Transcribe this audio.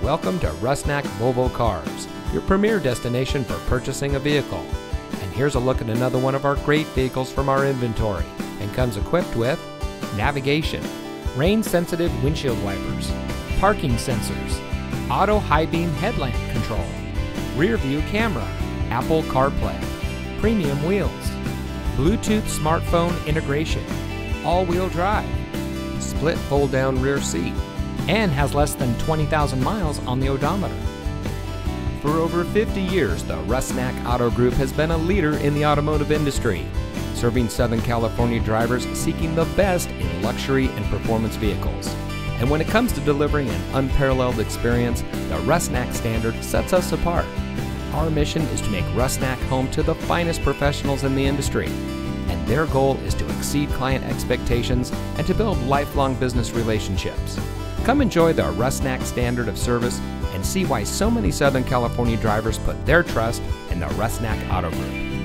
Welcome to Rusnak Volvo Cars, your premier destination for purchasing a vehicle. And here's a look at another one of our great vehicles from our inventory, and comes equipped with navigation, rain-sensitive windshield wipers, parking sensors, auto high beam headlamp control, rear view camera, Apple CarPlay, premium wheels, Bluetooth smartphone integration, all-wheel drive, split fold-down rear seat, and has less than 20,000 miles on the odometer. For over 50 years, the Rusnak Auto Group has been a leader in the automotive industry, serving Southern California drivers seeking the best in luxury and performance vehicles. And when it comes to delivering an unparalleled experience, the Rusnak standard sets us apart. Our mission is to make Rusnak home to the finest professionals in the industry, and their goal is to exceed client expectations and to build lifelong business relationships. Come enjoy the Rusnak standard of service and see why so many Southern California drivers put their trust in the Rusnak Auto Group.